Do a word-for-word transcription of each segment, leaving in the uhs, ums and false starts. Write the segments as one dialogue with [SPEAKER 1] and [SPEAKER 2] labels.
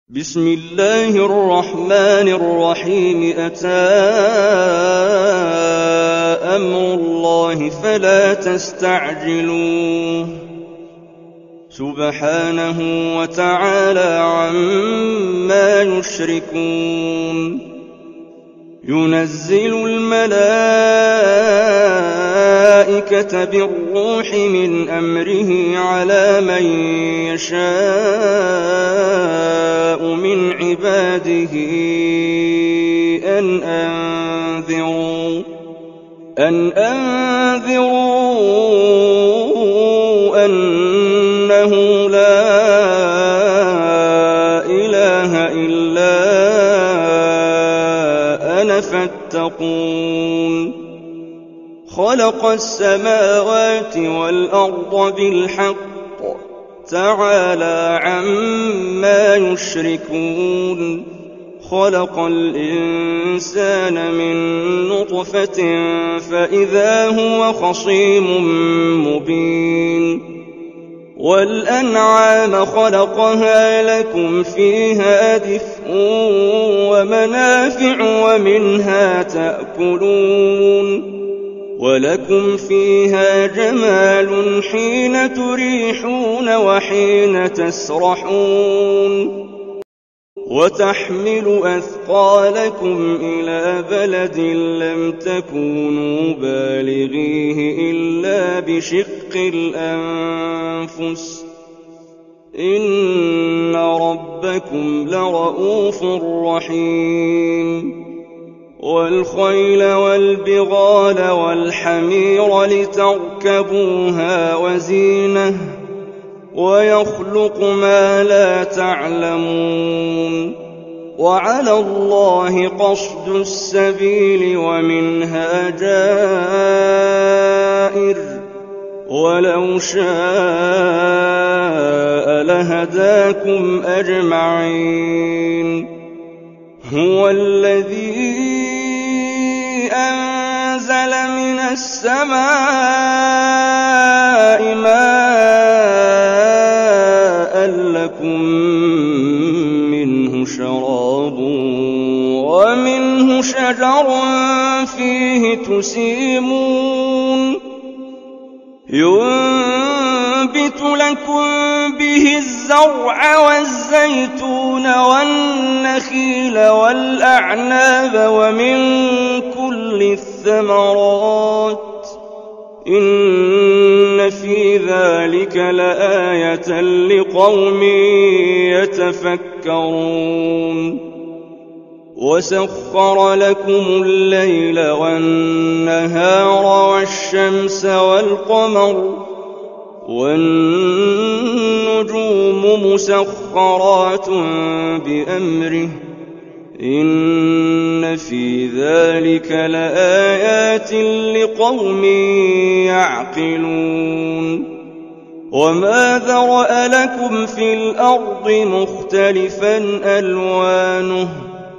[SPEAKER 1] بسم الله الرحمن الرحيم أتى أمر الله فلا تستعجلوه سبحانه وتعالى عما يشركون ينزل الملائكة بالروح من أمره على من يشاء من عباده أن أنذروا أن أنذروا أنه لا إله إلا أنا فاتقون خلق السماوات والأرض بالحق تعالى عما يشركون خلق الإنسان من نطفة فإذا هو خصيم مبين والأنعام خلقها لكم فيها دفء ومنافع ومنها تأكلون ولكم فيها جمال حين تريحون وحين تسرحون وتحمل أثقالكم إلى بلد لم تكونوا بالغيه إلا بشق الأنفس إن ربكم لرؤوف رحيم والخيل والبغال والحمير لتركبوها وزينة ويخلق ما لا تعلمون وعلى الله قصد السبيل ومنها جائر ولو شاء لهداكم أجمعين هو الذي أنزل من السماء ماء لكم منه شراب ومنه شجر فيه تسيمون ينبت لكم به الزرع والزيتون والنخيل والأعناب ومن كل الثمرات إن في ذلك لآية لقوم يتفكرون وسخر لكم الليل والنهار والشمس والقمر والنجوم مسخرات بأمره إن في ذلك لآيات لقوم يعقلون وما ذرأ لكم في الأرض مختلفا ألوانه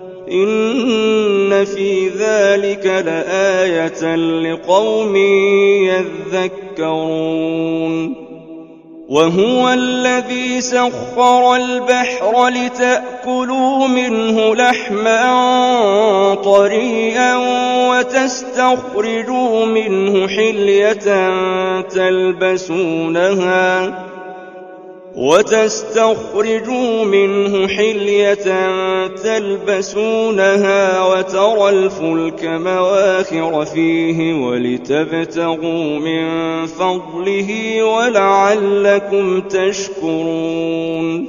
[SPEAKER 1] إن في ذلك لآية لقوم يذكرون وهو الذي سخر البحر لتأكلوا منه لحما طريا وتستخرجوا منه حلية تلبسونها وتستخرجوا منه حلية تلبسونها وترى الفلك مواخر فيه ولتبتغوا من فضله ولعلكم تشكرون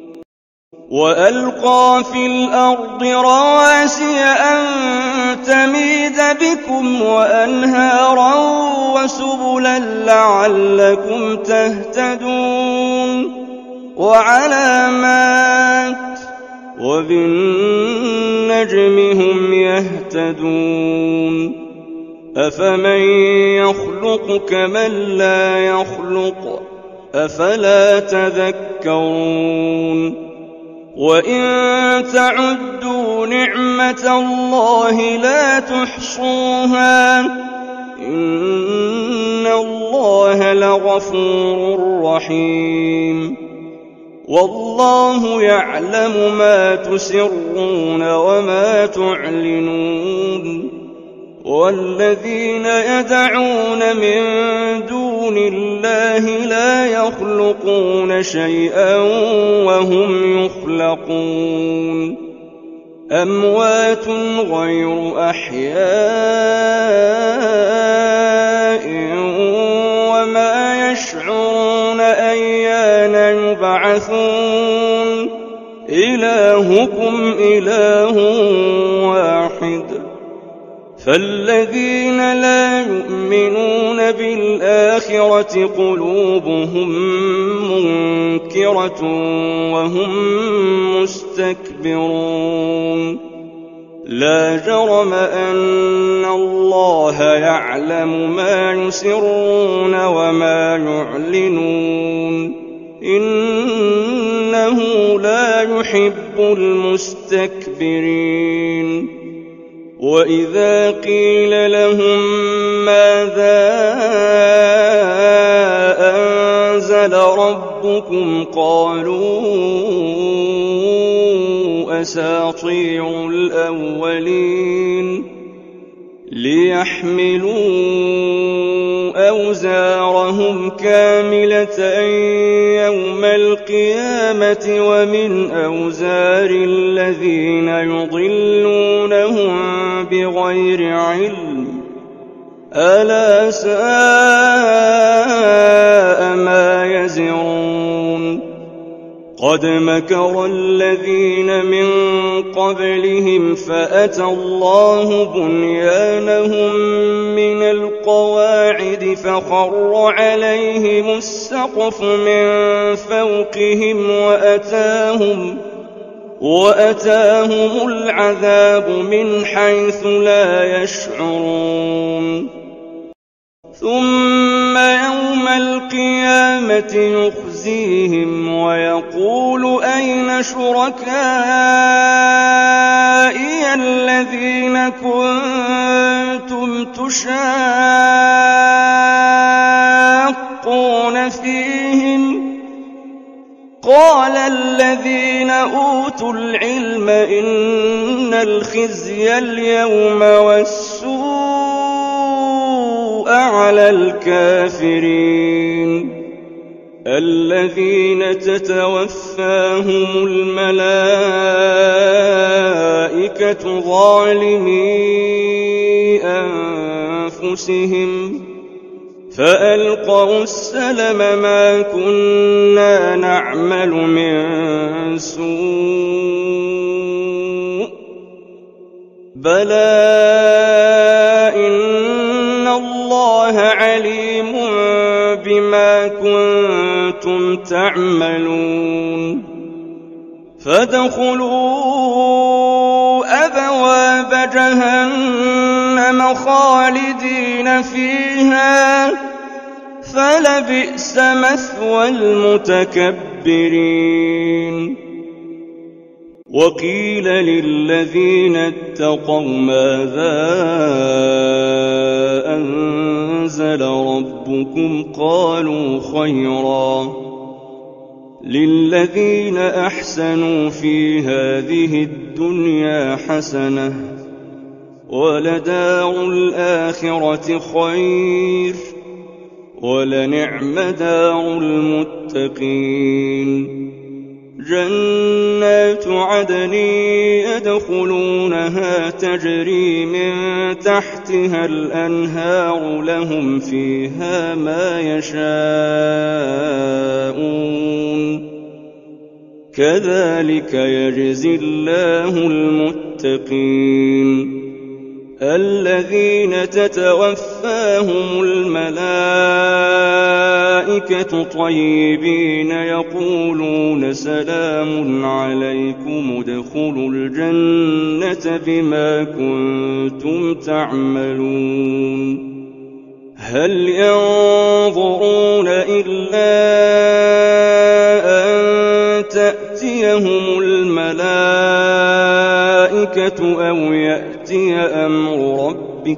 [SPEAKER 1] وألقى في الأرض رواسي أن تميد بكم وأنهارا وسبلا لعلكم تهتدون وعلامات وبالنجم هم يهتدون أفمن يخلق كمن لا يخلق أفلا تذكرون وإن تعدوا نعمة الله لا تحصوها إن الله لغفور رحيم والله يعلم ما تسرون وما تعلنون والذين يدعون من دون الله لا يخلقون شيئا وهم يخلقون أموات غير أحياء وما يشعرون أيان يبعثون إلهكم إله واحد فالذين لا يؤمنون بالآخرة قلوبهم منكرة وهم مستكبرون لا جرم أن الله يعلم ما يسرون وما يعلنون إنه لا يحب المستكبرين وإذا قيل لهم ماذا أنزل ربكم قالوا أساطير الأولين ليحملوا أوزارهم كاملة يوم القيامة ومن أوزار الذين يضلونهم بغير علم ألا ساء ما يزرون قد مكر الذين من قبلهم فأتى الله بنيانهم من القواعد فخر عليهم السقف من فوقهم وأتاهم وأتاهم العذاب من حيث لا يشعرون ثم يوم القيامة يخزيهم ويقول أين شركائي الذين كنتم تشاقون فيهم قال الذين أوتوا العلم إن الخزي اليوم والسوء على الكافرين الذين تتوفاهم الملائكة ظالمي أنفسهم فألقوا السلم ما كنا نعمل من سوء بلى إن الله عليم بما كنتم تعملون فادخلوا أبواب جهنم خالدين فيها فلبئس مثوى المتكبرين وقيل للذين اتقوا ماذا أنزل ربكم قالوا خيرا للذين أحسنوا في هذه الدنيا حسنة ولدار الآخرة خير ولنعم دار المتقين جنات عدن يدخلونها تجري من تحتها الأنهار لهم فيها ما يشاءون كذلك يجزي الله المتقين الذين تتوفاهم الملائكة طيبين يقولون سلام عليكم ادخلوا الجنة بما كنتم تعملون هل ينظرون إلا أن تأتيهم الملائكة أو يأتي أمر ربك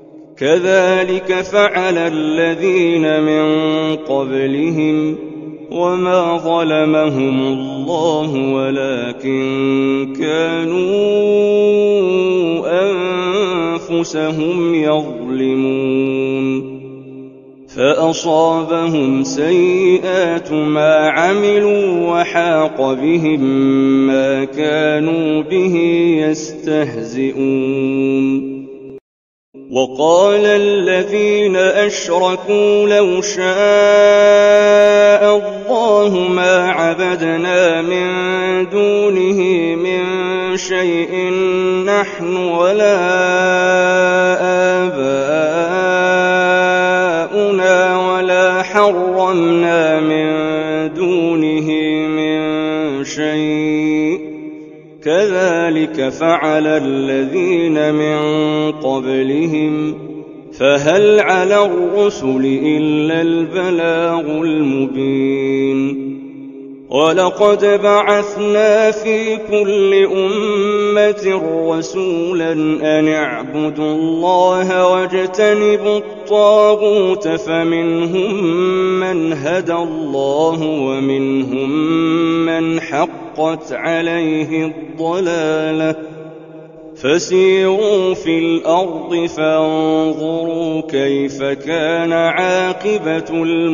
[SPEAKER 1] كذلك فعل الذين من قبلهم وما ظلمهم الله ولكن كانوا أنفسهم يظلمون فأصابهم سيئات ما عملوا وحاق بهم ما كانوا به يستهزئون وقال الذين أشركوا لو شاء الله ما عبدنا من دونه من شيء نحن ولا آباؤنا ولا حرمنا من دونه من شيء كذلك فعل الذين من قبلهم فهل على الرسل إلا البلاغ المبين ولقد بعثنا في كل أمة رسولا أن اعبدوا الله واجتنبوا الطاغوت فمنهم من هدى الله ومنهم من حقت عليه الضلالة فسيروا في الأرض فانظروا كيف كان عاقبة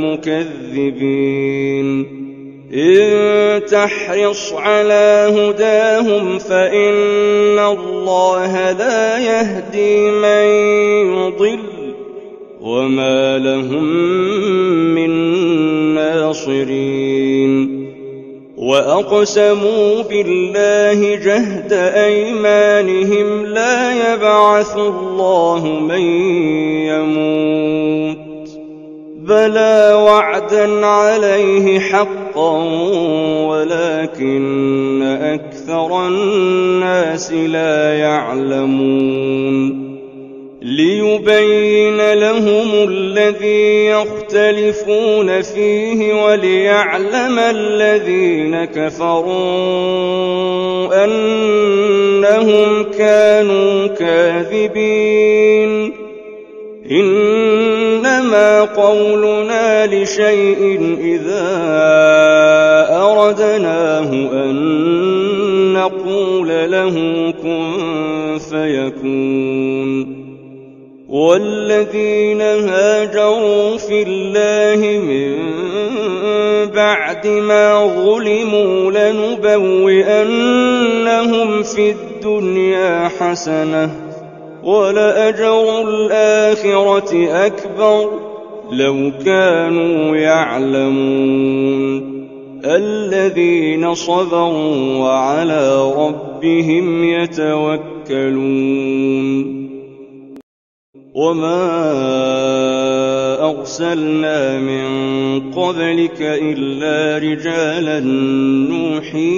[SPEAKER 1] المكذبين إن تحرص على هداهم فإن الله لا يهدي من يضل وما لهم من ناصرين وأقسموا بالله جهد أيمانهم لا يبعث الله من يموت بلى وعدا عليه حقا ولكن أكثر الناس لا يعلمون ليبين لهم الذي يختلفون فيه وليعلم الذين كفروا أنهم كانوا كاذبين إنما قولنا لشيء إذا أردناه أن نقول له كن فيكون والذين هاجروا في الله من بعد ما ظلموا لنبوئنهم في الدنيا حسنة ولأجر الآخرة أكبر لو كانوا يعلمون الذين صبروا وعلى ربهم يتوكلون وما أرسلنا من قبلك إلا رجالا نوحي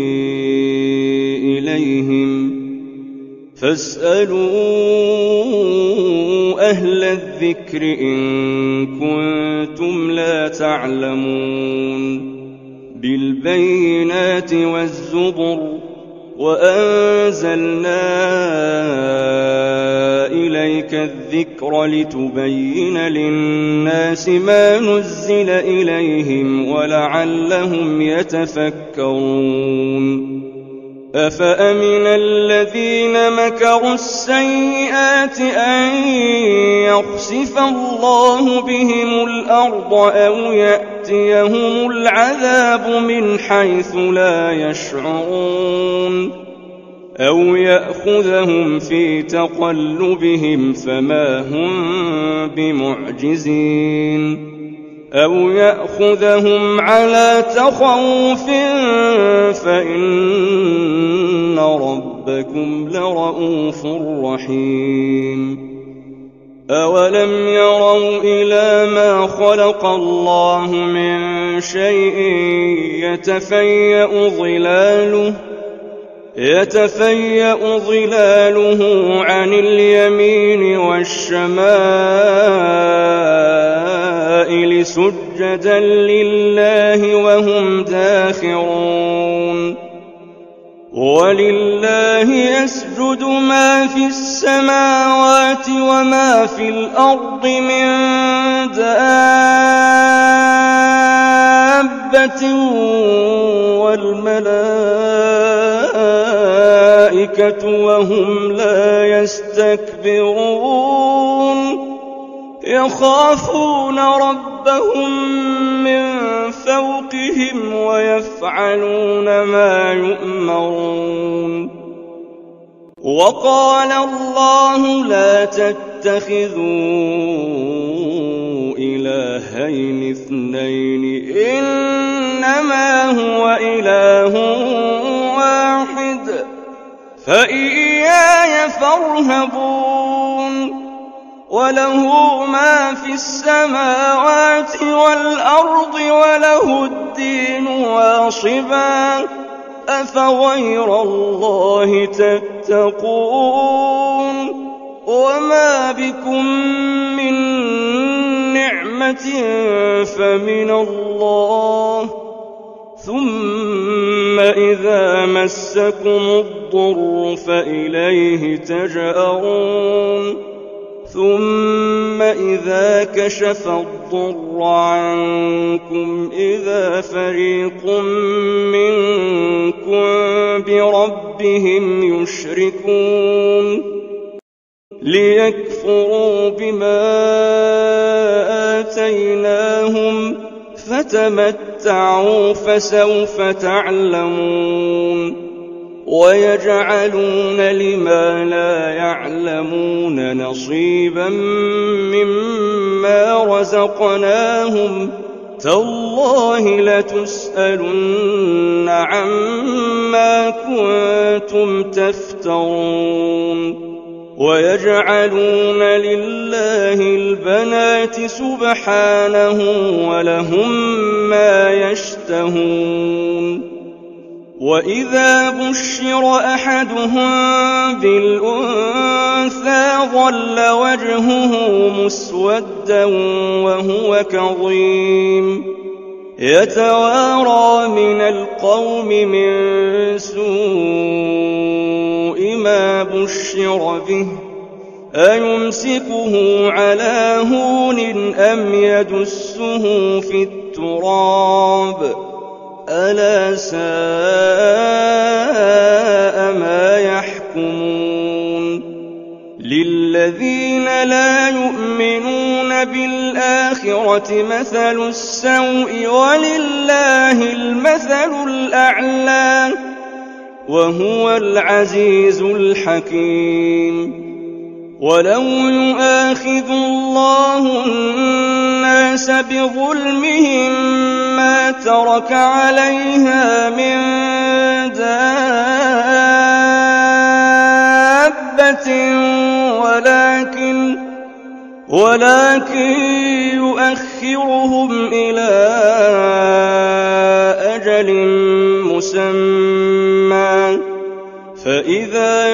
[SPEAKER 1] إليهم فاسألوا أهل الذكر إن كنتم لا تعلمون بالبينات والزبر وأنزلنا إليك الذكر لتبين للناس ما نزل إليهم ولعلهم يتفكرون أفأمن الذين مكروا السيئات أن يخسف الله بهم الأرض أو يأتيهم العذاب من حيث لا يشعرون أو يأخذهم في تقلبهم فما هم بمعجزين أو يأخذهم على تخوف فإن ربكم لرؤوف رحيم أولم يروا إلى ما خلق الله من شيء يتفيأ ظلاله يتفيأ ظلاله عن اليمين والشمائل سجدا لله وهم داخرون ولله يسجد ما في السماوات وما في الأرض من دابة دَابَّةٍ وَالْمَلَائِكَةُ وَهُمْ لَا يَسْتَكْبِرُونَ يَخَافُونَ رَبَّهُم مِّن فَوْقِهِمْ وَيَفْعَلُونَ مَا يُؤْمَرُونَ وَقَالَ اللَّهُ لَا تَتَّخِذُوا إِلَٰهَيْنِ اثْنَيْنِ إِنَّمَا هُوَ إِلَٰهٌ وَاحِدٌ فَإِيَّايَ فَارْهَبُونِ وَلَهُ مَا فِي السَّمَاوَاتِ وَالْأَرْضِ وَلَهُ الدِّينُ وَاصِبًا أَفَغَيْرَ اللَّهِ تَتَّقُونَ وَمَا بِكُم مِّن نِّعْمَةٍ فَمِنَ اللَّهِ ثُمَّ إِذَا مَسَّكُمُ الضُّرُّ فَإِلَيْهِ تَجْأَرُونَ ثُمَّ إِذَا كَشَفَ الضُّرَّ عَنكُمْ إِذَا فَرِيقٌ مِّنكُم بِرَبِّهِمْ يُشْرِكُونَ لِيَكْفُرُوا بِمَا آتَيْنَاهُمْ فَتَمَتَّعُوا فَسَوْفَ تَعْلَمُونَ وَيَجْعَلُونَ لِمَا لَا يَعْلَمُونَ نَصِيبًا مِّمَّا رَزَقْنَاهُمْ تَاللَّهِ لَتُسْأَلُنَّ عَمَّا كُنتُمْ تَفْتَرُونَ وَيَجْعَلُونَ لِلَّهِ الْبَنَاتِ سُبْحَانَهُ وَلَهُم مَّا يَشْتَهُونَ وَإِذَا بُشِّرَ أَحَدُهُم بِالْأُنثَىٰ ظَلَّ وَجْهُهُ مُسْوَدًّا وَهُوَ كَظِيمٌ يَتَوَارَىٰ مِنَ الْقَوْمِ مِن سُوءِ مَا بُشِّرَ بِهِ أَيُمْسِكُهُ عَلَىٰ هُونٍ أَمْ يَدُسُّهُ فِي التُّرَابِ أَلَا سَاءَ مَا يَحْكُمُونَ لِلَّذِينَ لَا يُؤْمِنُونَ بِالْآخِرَةِ مَثَلُ السَّوْءِ وَلِلَّهِ الْمَثَلُ الْأَعْلَىٰ وَهُوَ الْعَزِيزُ الْحَكِيمُ وَلَوْ يُؤَاخِذُ اللَّهُ النَّاسَ بِظُلْمِهِم مَّا تَرَكَ عَلَيْهَا مِن دَابَّةٍ وَلَٰكِن وَلَٰكِن يُؤَخِّرُهُمْ إِلَىٰ أَجَلٍ مُّسَمًّى فَإِذَا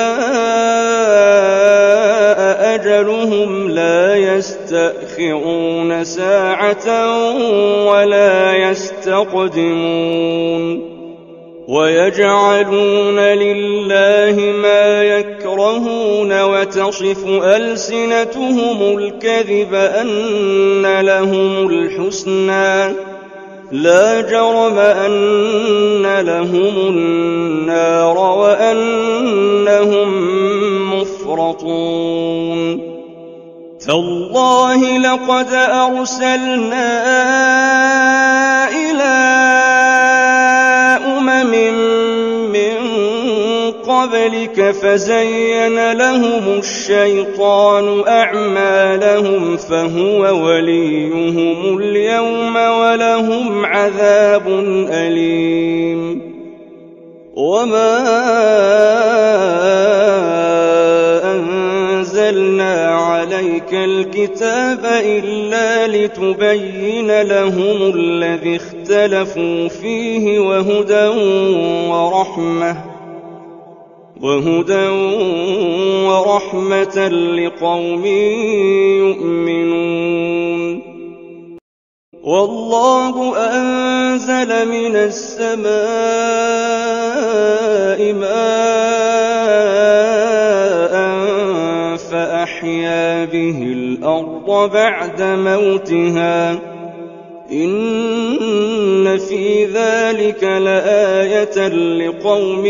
[SPEAKER 1] جَاءَ أَجَلُهُمْ لَا يَسْتَأْخِرُونَ سَاعَةً وَلَا يَسْتَقْدِمُونَ وَيَجْعَلُونَ لِلَّهِ مَا يَكْرَهُونَ وَتَصِفُ أَلْسِنَتُهُمُ الْكَذِبَ أَنَّ لَهُمُ الْحُسْنَىٰ لَا جَرَمَ أَنَّ لَهُمُ النَّارَ وَأَنَّهُم مُّفْرَطُونَ تَاللَّهِ لَقَدْ أَرْسَلْنَا إِلَىٰ أُمَمٍ مِّن قَبْلِكَ فَزَيَّنَ لَهُمُ الشَّيْطَانُ أَعْمَالَهُمْ فَهُوَ وَلِيُّهُمُ الْيَوْمَ وَلَهُمْ عَذَابٌ أَلِيمٌ وَمَا أَنزَلْنَا عَلَيْكَ الْكِتَابَ إِلَّا لِتُبَيِّنَ لَهُمُ الَّذِي اخْتَلَفُوا فِيهِ وَهُدًى وَرَحْمَةً وَهُدًى وَرَحْمَةً لِّقَوْمٍ يُؤْمِنُونَ وَاللَّهُ أَنزَلَ مِنَ السَّمَاءِ مَاءً فَأَحْيَا بِهِ الْأَرْضَ بَعْدَ مَوْتِهَا إن في ذلك لآية لقوم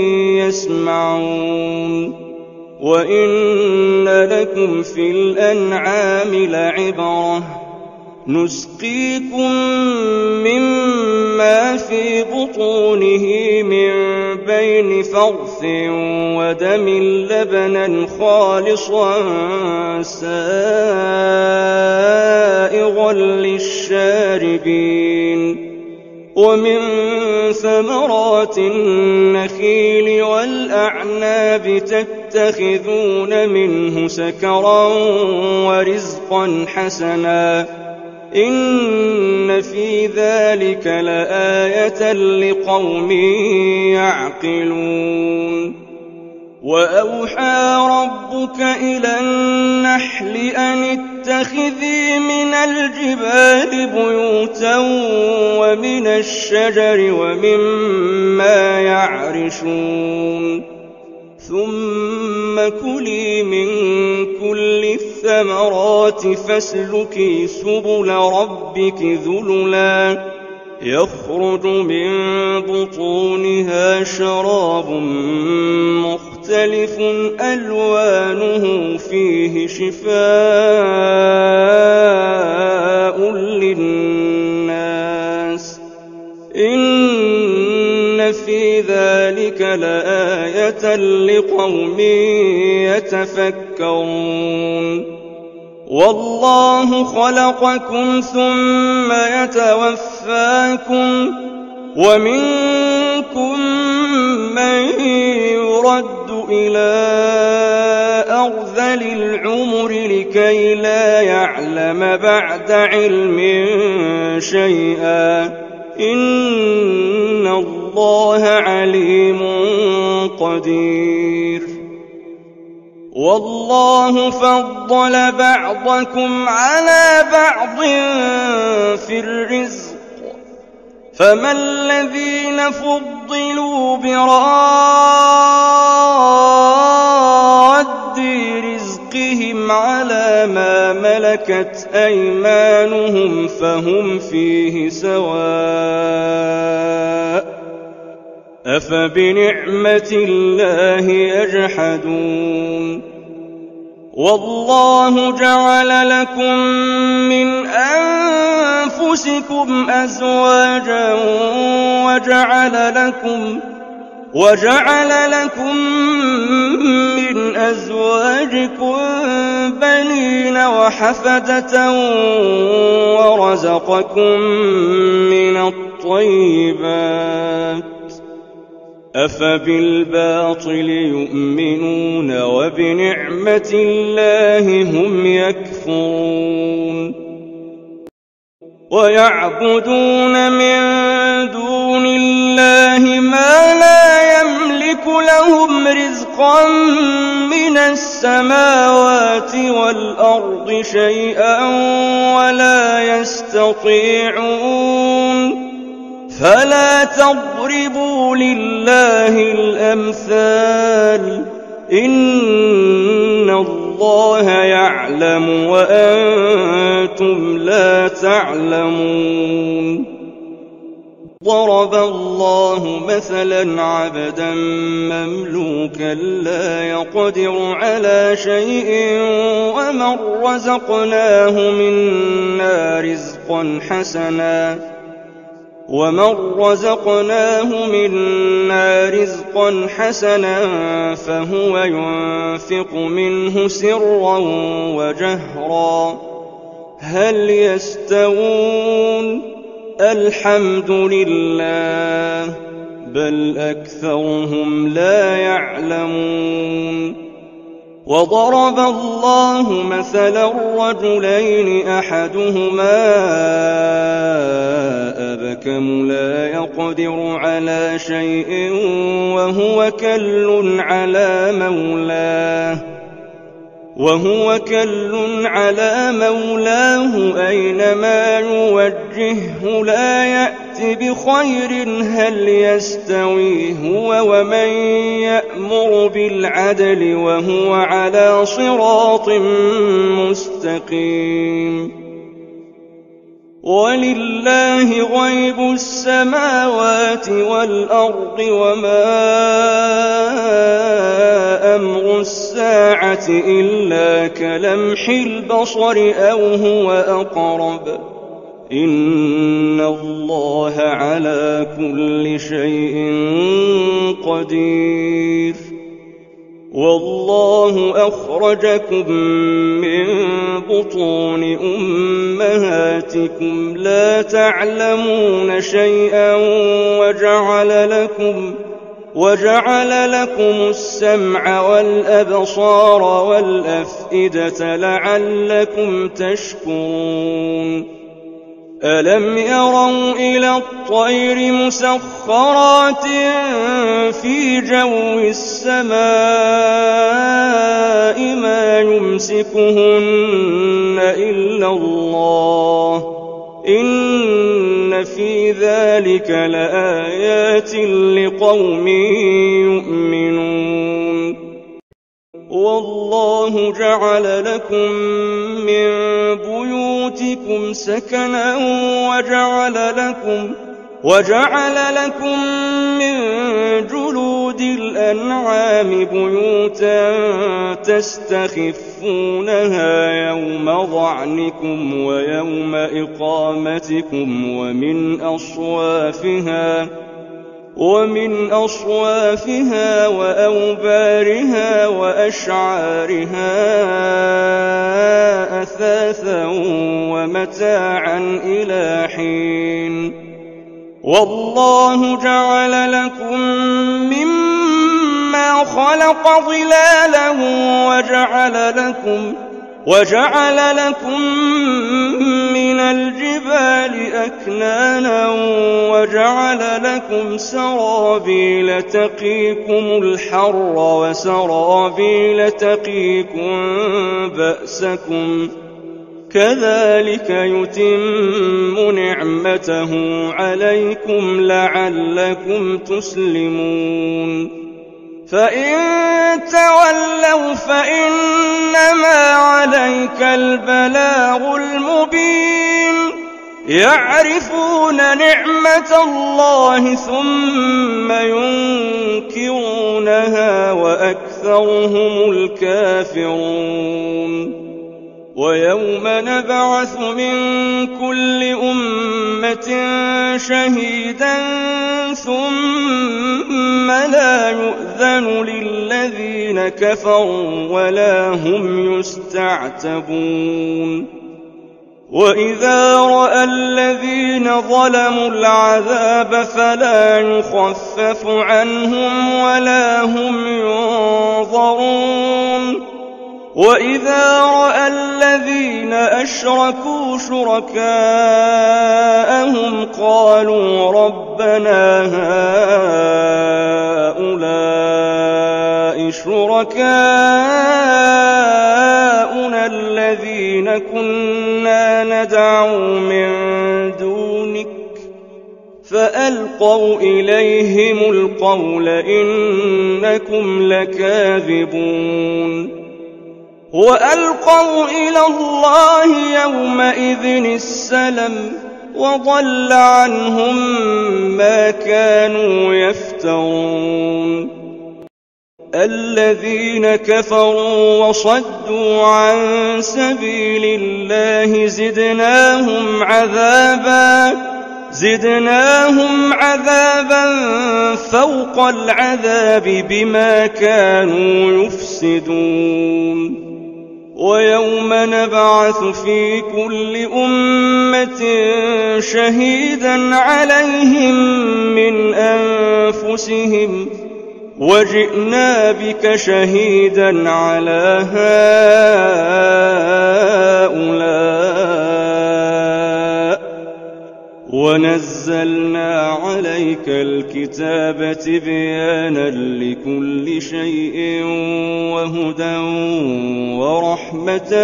[SPEAKER 1] يسمعون وإن لكم في الأنعام لعبرة نسقيكم مما في بطونه من بين فرث ودم لبنا خالصا سائغا للشاربين ومن ثمرات النخيل والأعناب تتخذون منه سكرا ورزقا حسنا إن في ذلك لآية لقوم يعقلون وأوحى ربك إلى النحل أن اتخذي من الجبال بيوتا ومن الشجر ومما يعرشون ثم كلي من كل الثمرات فاسلكي سبل ربك ذللا يخرج من بطونها شراب مختلف ألوانه فيه شفاء للناس إن في ذلك لآية لقوم يتفكرون والله خلقكم ثم يتوفاكم ومنكم من يرد إلى أرذل العمر لكي لا يعلم بعد علم شيئا إن الله عليم قدير والله فضل بعضكم على بعض في الرزق فما الذين فضلوا براد رزقهم على ما ملكت أيمانهم فهم فيه سواء أفبنعمة الله يجحدون والله جعل لكم من أنفسكم أزواجا وجعل لكم وجعل لكم من أزواجكم بنين وحفدة ورزقكم من الطيبات أفبالباطل يؤمنون وبنعمة الله هم يكفرون ويعبدون من دون الله ما لا يملك لهم رزقا من السماوات والأرض شيئا ولا يستطيعون فلا تضربوا لله الأمثال إن الله يعلم وأنتم لا تعلمون ضرب الله مثلا عبدا مملوكا لا يقدر على شيء ومن رزقناه منا رزقا حسنا ومن رزقناه منا رزقا حسنا فهو ينفق منه سرا وجهرا هل يستوون الحمد لله بل أكثرهم لا يعلمون وضرب الله مثلا رجلين أحدهما أبكم لا يقدر على شيء وهو كل على مولاه وهو كل على مولاه أينما يوجهه لا يأت بخير هل يستوي هو ومن يأمر بالعدل وهو على صراط مستقيم ولله غيب السماوات والأرض وما أمر الساعة إلا كلمح البصر أو هو أقرب إن الله على كل شيء قدير والله أخرجكم من بطون أمهاتكم لا تعلمون شيئا وجعل لكم وجعل لكم السمع والأبصار والأفئدة لعلكم تشكرون ألم يروا إلى الطير مسخرات في جو السماء ما يمسكهن إلا الله إن في ذلك لآيات لقوم يؤمنون والله جعل لكم من بيوتكم سكنا وجعل لكم وجعل لكم من جلود الأنعام بيوتا تستخفونها يوم ظعنكم ويوم إقامتكم ومن أصوافها ومن أصوافها وأوبارها وأشعارها أثاثا ومتاعا إلى حين والله جعل لكم مما خلق ظلالا وجعل لكم وجعل لكم من الجبال أكنانا وجعل لكم سرابيل تقيكم الحر وسرابيل تقيكم بأسكم كذلك يتم نعمته عليكم لعلكم تسلمون فإن تولوا فإنما عليك البلاغ المبين يعرفون نعمة الله ثم ينكرونها وأكثرهم الكافرون ويوم نبعث من كل أمة شهيدا ثم لا يؤذن للذين كفروا ولا هم يستعتبون وإذا رأى الذين ظلموا العذاب فلا يخفف عنهم ولا هم ينظرون وإذا رأى الذين أشركوا شركاءهم قالوا ربنا هؤلاء شركاؤنا الذين كنا ندعو من دونك فألقوا إليهم القول إنكم لكاذبون وألقوا إلى الله يومئذ السلم وضل عنهم ما كانوا يفترون الذين كفروا وصدوا عن سبيل الله زدناهم عذابا زدناهم عذابا فوق العذاب بما كانوا يفسدون ويوم نبعث في كل أمة شهيدا عليهم من أنفسهم وجئنا بك شهيدا على هؤلاء ونزلنا عليك الكتاب تبيانا لكل شيء وهدى ورحمة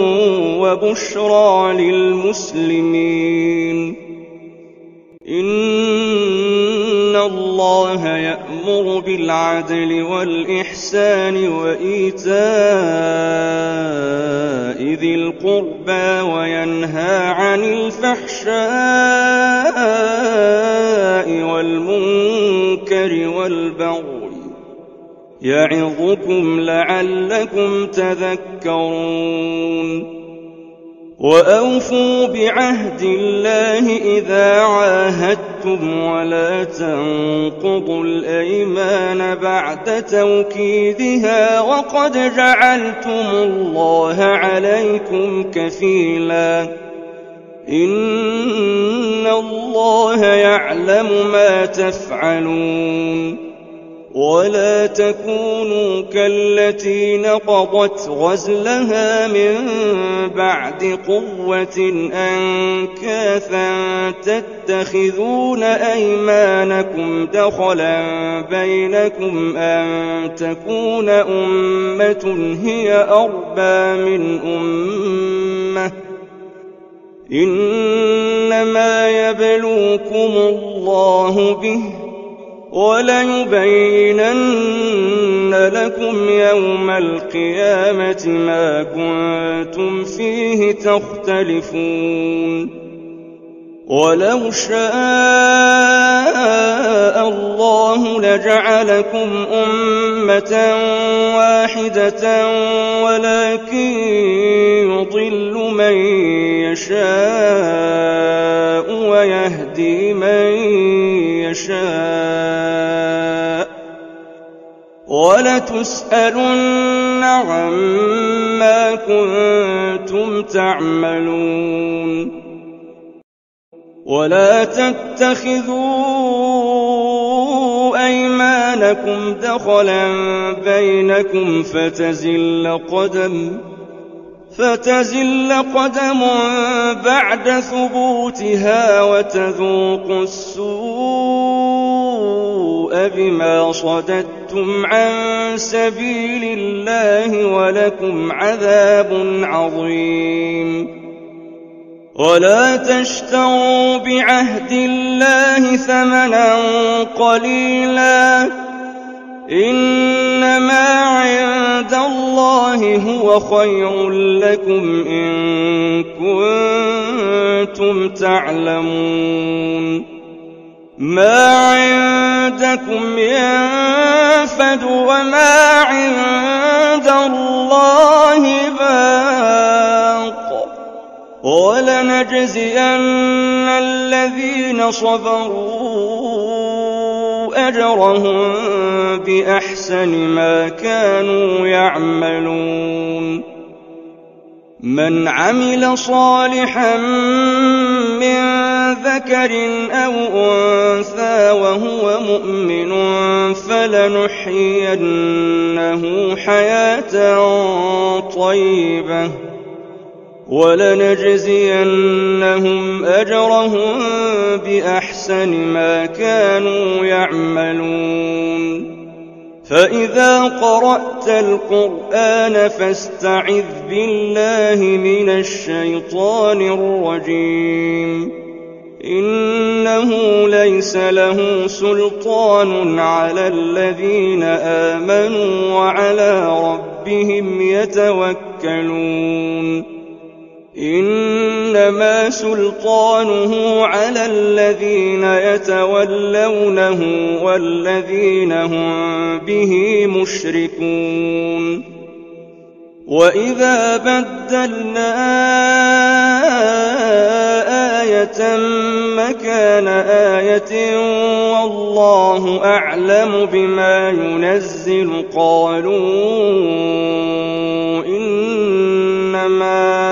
[SPEAKER 1] وبشرى للمسلمين إن الله يأمر بالعدل والإحسان وإيتاء ذي القربى وينهى عن الفحشاء والمنكر والبغي يعظكم لعلكم تذكرون وأوفوا بعهد الله إذا عاهدتم ولا تنقضوا الأيمان بعد توكيدها وقد جعلتم الله عليكم كفيلا إن الله يعلم ما تفعلون ولا تكونوا كالتي نقضت غزلها من بعد قوة أنكاثا تتخذون أيمانكم دخلا بينكم أن تكون أمة هي أربى من أمة إنما يبلوكم الله به وليبينن لكم يوم القيامة ما كنتم فيه تختلفون ولو شاء الله لجعلكم أمة واحدة ولكن يضل من يشاء ويهدي من يشاء ولتسألن عما كنتم تعملون ولا تتخذوا أيمانكم دخلا بينكم فتزل قدم فتزل قدم بعد ثبوتها وتذوقوا السوء بما صددتم عن سبيل الله ولكم عذاب عظيم ولا تشتروا بعهد الله ثمنا قليلا إنما عند الله هو خير لكم إن كنتم تعلمون ما عندكم ينفد وما عند الله باق ولنجزين الذين صبروا أجرهم بأحسن ما كانوا يعملون من عمل صالحا من ذكر أو أنثى وهو مؤمن فلنحيينه حياة طيبة ولنجزينهم أجرهم بأحسن ما كانوا يعملون فإذا قرأت القرآن فاستعذ بالله من الشيطان الرجيم إنه ليس له سلطان على الذين آمنوا وعلى ربهم يتوكلون إنما سلطانه على الذين يتولونه والذين هم به مشركون وإذا بدلنا آية مكان آية والله أعلم بما ينزل قالوا إنما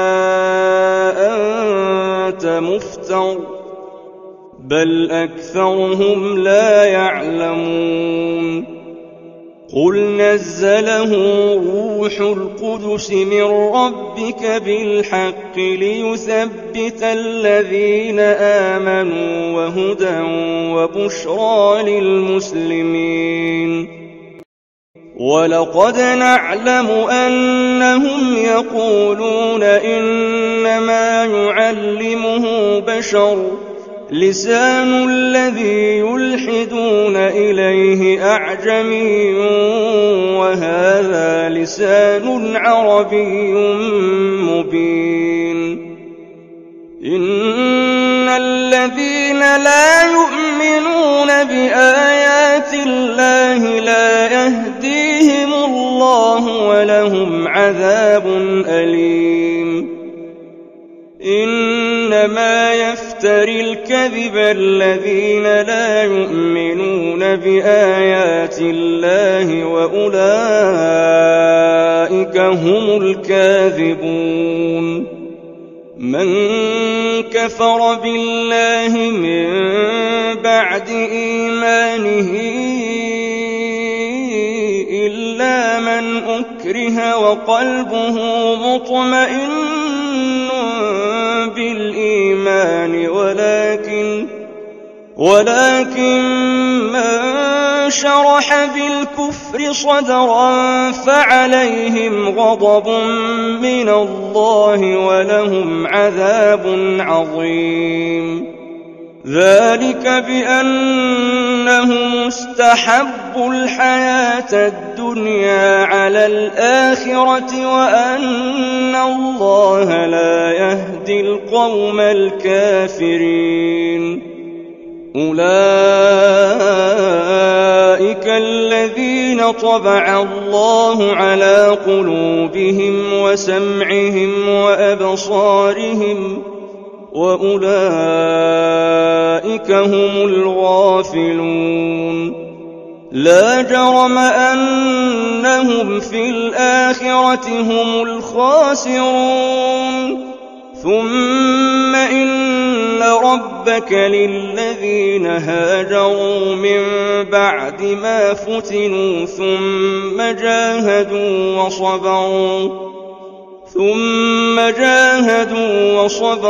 [SPEAKER 1] أنت مفتر بل أكثرهم لا يعلمون قل نزله روح القدس من ربك بالحق ليثبت الذين آمنوا وهدى وبشرى للمسلمين ولقد نعلم أنهم يقولون إنما يعلمه بشر لسان الذي يلحدون إليه أعجمي وهذا لسان عربي مبين. إن الذين لا يؤمنون بآيات الله لا يهديهم الله ولهم عذاب أليم. إنما يفتري الكذب الذين لا يؤمنون بآيات الله وأولئك هم الكاذبون. من كفر بالله من بعد إيمانه إلا من أكره وقلبه مطمئن بالإيمان ولكن ولكن من شرح بالكفر صدرا فعليهم غضب من الله ولهم عذاب عظيم. ذلك بأنهم استحبوا الحياة الدنيا على الآخرة وأن الله لا يهدي القوم الكافرين. أولئك الذين طبع الله على قلوبهم وسمعهم وأبصارهم وأولئك هم الغافلون. لا جرم أنهم في الآخرة هم الخاسرون. ثم إن ربك للذين هاجروا من بعد ما فتنوا ثم جاهدوا وصبروا ثم جاهدوا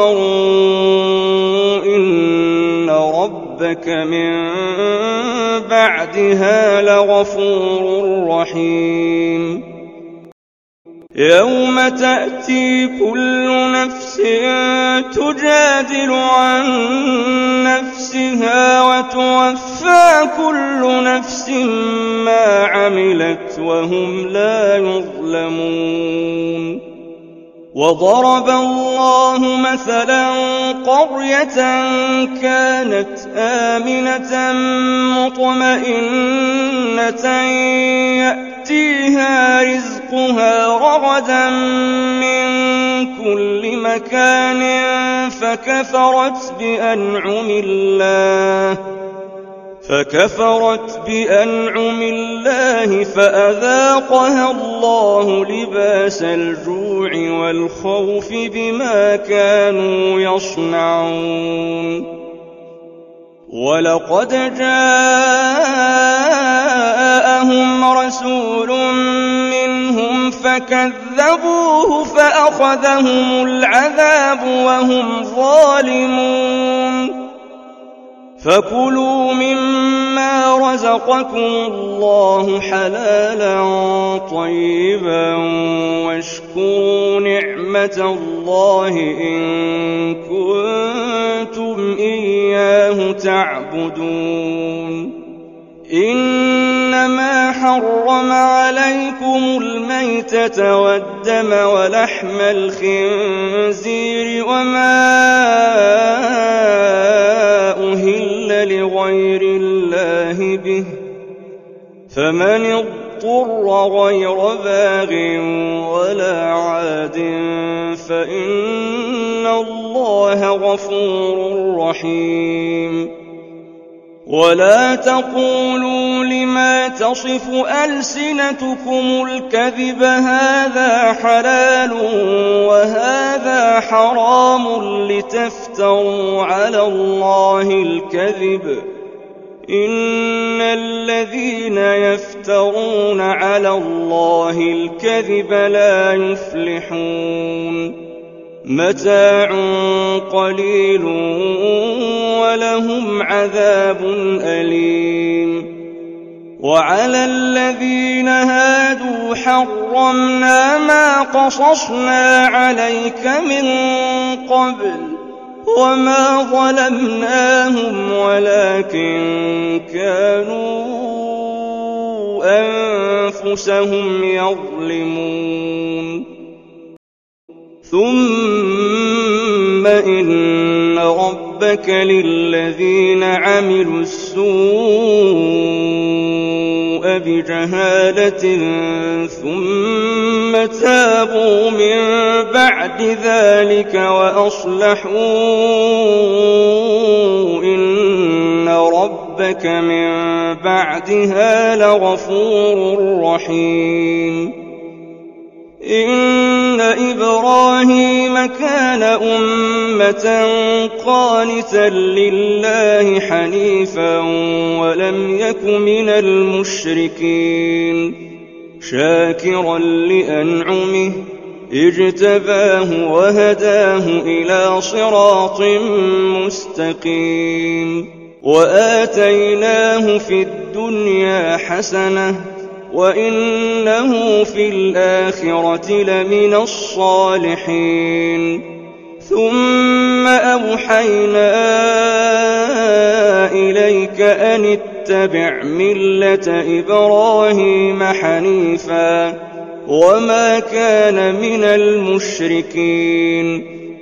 [SPEAKER 1] وصبروا إن ربك من بعدها لغفور رحيم. يوم تأتي كل نفس تجادل عن نفسها وتوفى كل نفس ما عملت وهم لا يظلمون. وضرب الله مثلا قرية كانت آمنة مطمئنة يأتيها رزقها رغدا من كل مكان فكفرت بأنعم الله فكفرت بأنعم الله فأذاقها الله لباس الجوع والخوف بما كانوا يصنعون. ولقد جاءهم رسول منهم فكذبوه فأخذهم العذاب وهم ظالمون. فكلوا مما رزقكم الله حلالا طيبا واشكروا نعمة الله إن كنتم إياه تعبدون. إنما حرم عليكم الميتة والدم ولحم الخنزير وما أهل لغير الله به فمن اضطر غير باغ ولا عاد فإن الله غفور رحيم. ولا تقولوا لما تصف ألسنتكم الكذب هذا حلال وهذا حرام لتفتروا على الله الكذب إن الذين يفترون على الله الكذب لا يفلحون. متاع قليل ولهم عذاب أليم. وعلى الذين هادوا حرمنا ما قصصنا عليك من قبل وما ظلمناهم ولكن كانوا أنفسهم يظلمون ثم إن ربك للذين عملوا السوء بجهالة ثم تابوا من بعد ذلك وأصلحوا إن ربك من بعدها لغفور رحيم إن إبراهيم كان أمة قانتا لله حنيفا ولم يك من المشركين شاكرا لأنعمه اجتباه وهداه إلى صراط مستقيم وآتيناه في الدنيا حسنة وإنه في الآخرة لمن الصالحين ثم أوحينا إليك أن اتبع ملة إبراهيم حنيفا وما كان من المشركين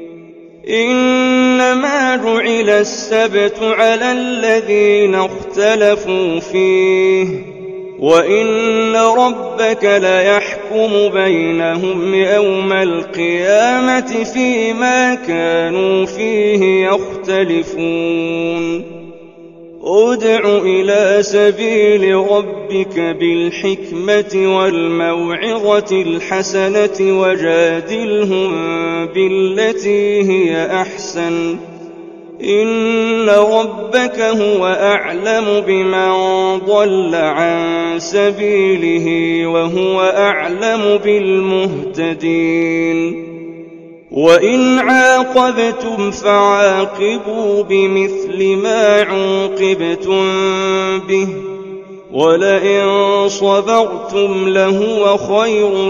[SPEAKER 1] إنما جعل السبت على الذين اختلفوا فيه وإن ربك ليحكم بينهم يوم القيامة فيما كانوا فيه يختلفون ادع إلى سبيل ربك بالحكمة والموعظة الحسنة وجادلهم بالتي هي أحسن إن ربك هو أعلم بمن ضل عن سبيله وهو أعلم بالمهتدين وإن عاقبتم فعاقبوا بمثل ما عوقبتم به ولئن صبرتم لهو خير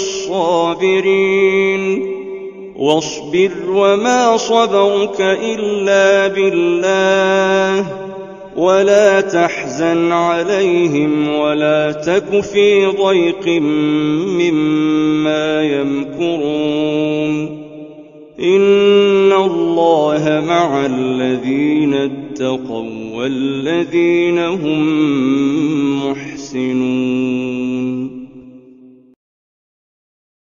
[SPEAKER 1] للصابرين واصبر وما صبرك إلا بالله ولا تحزن عليهم ولا تك في ضيق مما يمكرون إن الله مع الذين اتقوا والذين هم محسنون